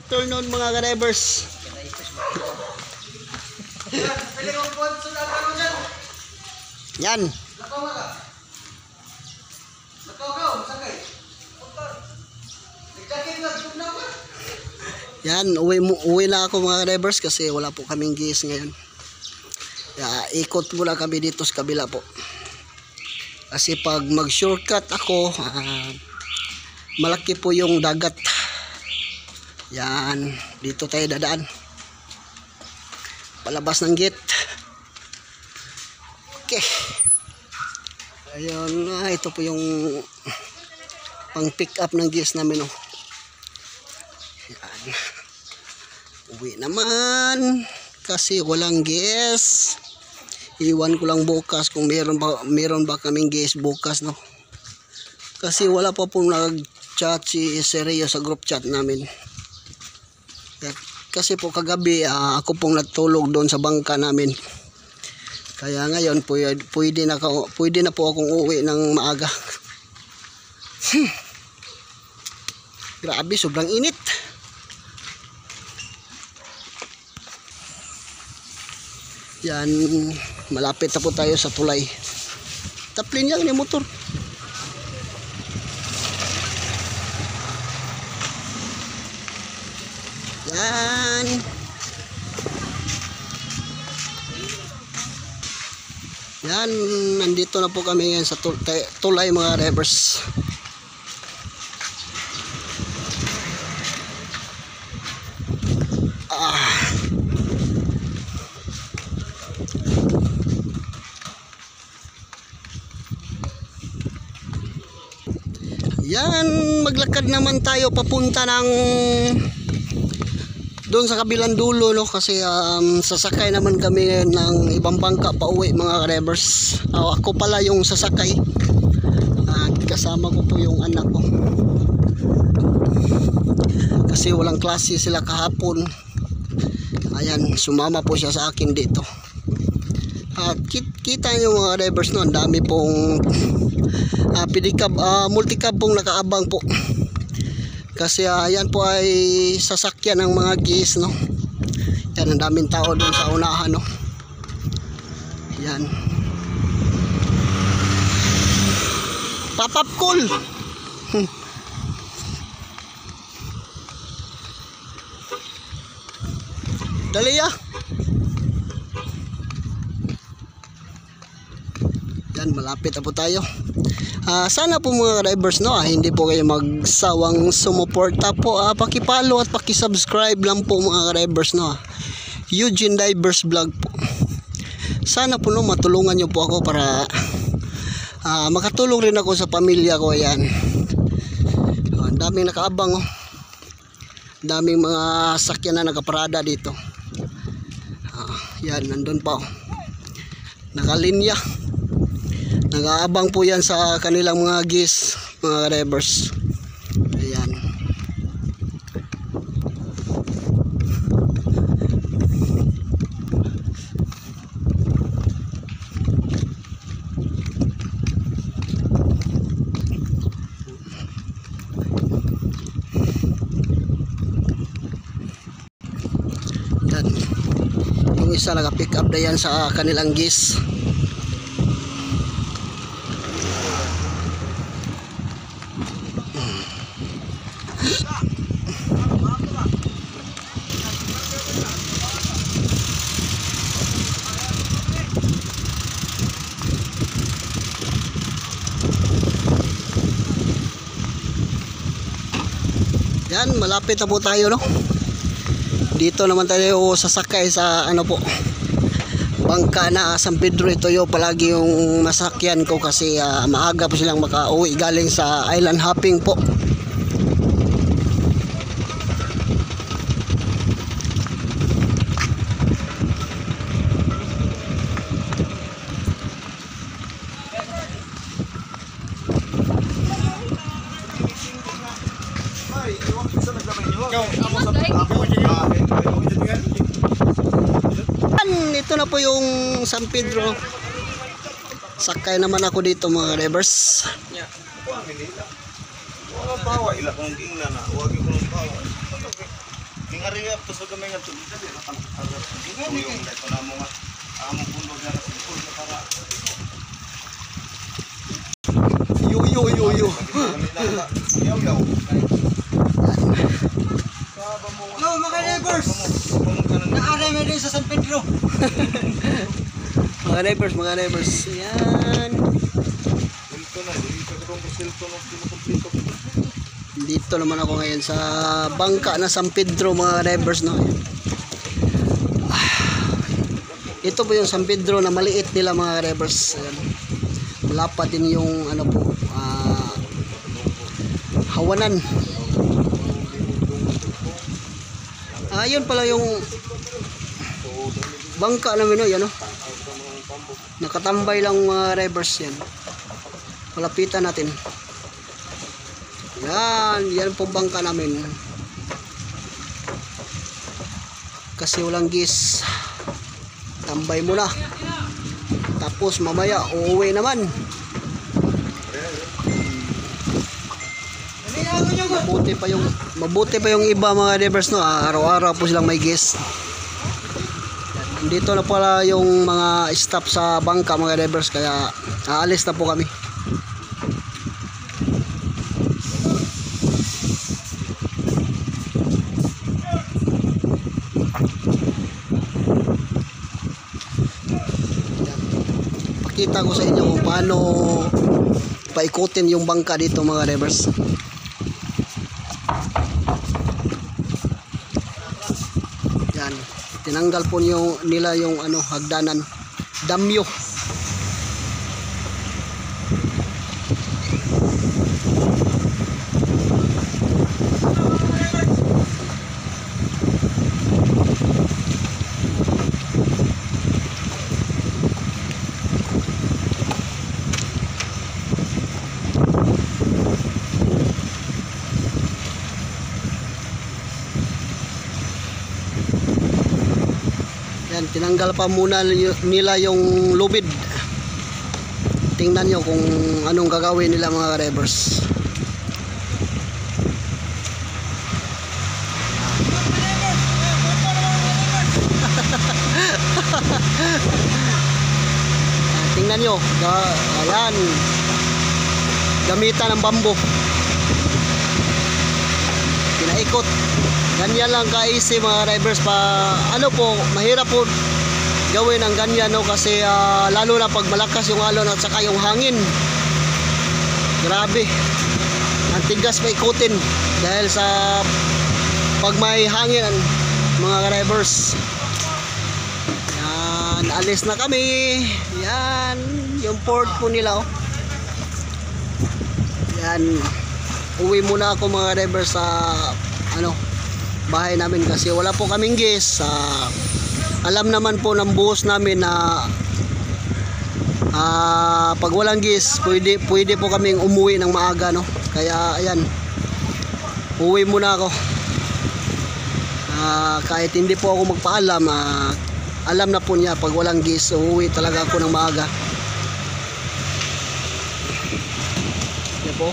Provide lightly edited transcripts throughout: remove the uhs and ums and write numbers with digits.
afternoon mga ka-drivers. Yan. Yan, uwi na ako mga ka-drivers kasi wala po kaming gas ngayon. Ikot muna kami dito sa kabila po. Kasi pag mag-shortcut ako, malaki po yung dagat. Yan, dito tayo dadaan. Palabas ng gate. Okay. Ayun, ito po yung pang pick up ng gas namin. Oh. Yan. Uwi naman kasi walang gas. Iwan ko lang bukas kung meron ba kaming gas bukas, no. Kasi wala pa pong nag-chat si Sergio sa group chat namin. Kasi po kagabi ako pong natulog doon sa bangka namin. Kaya ngayon pwede na po akong uwi ng maaga. Grabe, sobrang init. Yan, malapit na po tayo sa tulay. Taplin lang ni motor. Yan. Yan, nandito na po kami ngayon sa tulay mga drivers. Yan, maglakad naman tayo papunta ng doon sa kabilang dulo, no, kasi sasakay naman kami ng ibang bangka pa uwi mga drivers. Ako pala yung sasakay at kasama ko po yung anak ko kasi walang klase sila kahapon. Ayan, sumama po siya sa akin dito. At kita nyo mga drivers, no, ang dami pong pedicab, multicab pong nakaabang po. Kasi yan po ay sasakyan ng mga gas, no. Yan, ang daming tao doon sa unahan, no. Yan. Pop-up cool. Dali ya. Yan, malapit na po tayo. Sana po mga drivers, no, hindi po kayo magsawang sumuporta po. Paki-follow at paki-subscribe lang po mga drivers, no. Eugene Divers Vlog po. Sana po, no, matulungan nyo po ako para makatulong rin ako sa pamilya ko. Yan. Ang daming nakaabang, oh. Daming mga sakyan na nakaparada dito. Yan, nandun pa, oh. Nakalinya. Nag-aabang po yan sa kanilang mga gas mga drivers. Ayan. Yan. Yung isa naka-pick up na yan sa kanilang gas. Yan, malapit na po tayo, no. Dito naman tayo sasakay sa ano po, bangka na San Pedro. Ito yung palagi yung masakyan ko kasi maaga po silang makauwi galing sa island hopping po. Ito na po yung San Pedro. Sakay naman ako dito mga drivers. King ari up to sa gamay nga tubig dali ra kan agar. Yung dito na mo nga amo puno na pul para. Yo. Yaw yaw. Hello mga neighbors! Naaray mo din sa San Pedro. Mga neighbors. Yan. Dito na, dito kung silto no kompleto. Dito naman ako ngayon sa bangka na San Pedro mga neighbors no. Ito po yung San Pedro na maliit nila mga neighbors. Ayan. Wala pa din yung ano po hawanan. Ayun pala yung bangka namin no, yan no. Nakatambay lang mga neighbors yan. Malapitan natin. Yan po bangka namin. Kasi walang gis. Tambay muna. Tapos mamaya uuwi naman. Mabuti pa yung iba mga neighbors no. Araw-araw po silang may gis. Dito na pala yung mga staff sa bangka mga neighbors, kaya aalis na po kami. Pakita ko sa inyo kung paano paikutin yung bangka dito mga neighbors. Yan, tinanggal po nila yung ano, hagdanan, damyo. Yan, tinanggal pa muna nila yung lubid. Tingnan nyo kung anong gagawin nila mga drivers. Tingnan nyo, ayan, gamitan ng bambo, pinaikot. Ganyan lang ka-easy mga drivers pa. Ano po, mahirap po gawin ang ganyan no, kasi lalo na pag malakas yung alon at saka yung hangin. Grabe. Ang tigas pa ikutin dahil sa pag may hangin mga drivers. Yan, alis na kami. Yan, yung port po nila oh. Yan. Uwi muna ako mga drivers sa bahay namin kasi wala po kaming gas. Alam naman po ng boss namin na pag walang gas pwede po kaming umuwi ng maaga no. Kaya ayan, uwi muna ako. Kahit hindi po ako magpaalam, alam na po niya pag walang gas uuwi talaga ako ng maaga. Yan po.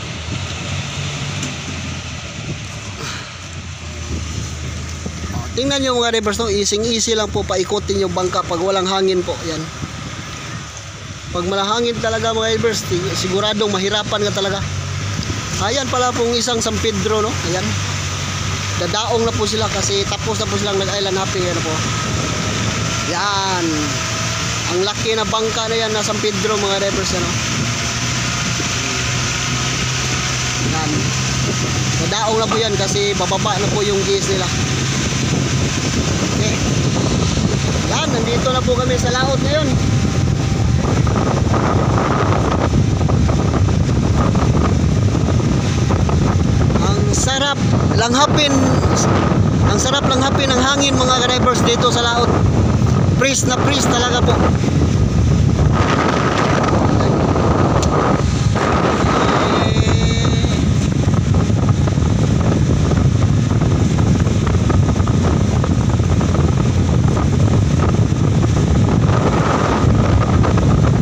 Tingnan nyo mga drivers no, easy lang po paikutin yung bangka pag walang hangin po. Yan. Pag malahangin talaga mga drivers, siguradong mahirapan ka talaga. Ayan pala pong isang San Pedro no. Ayan. Dadaong na po sila kasi tapos na po silang nag-island hopping. Yan po. Yan. Ang laki na bangka na yan na San Pedro mga drivers ano. Yan. Dadaong na po yan kasi bababa na po yung gas nila. Okay. Yan, nandito na po kami sa laot ngayon. Ang sarap langhapin ang hangin mga drivers dito sa laot. Freeze na freeze talaga po.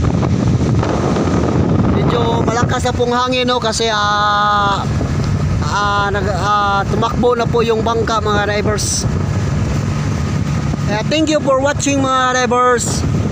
Sa pong hangin no kasi tumakbo na po yung bangka mga drivers. Thank you for watching mga drivers.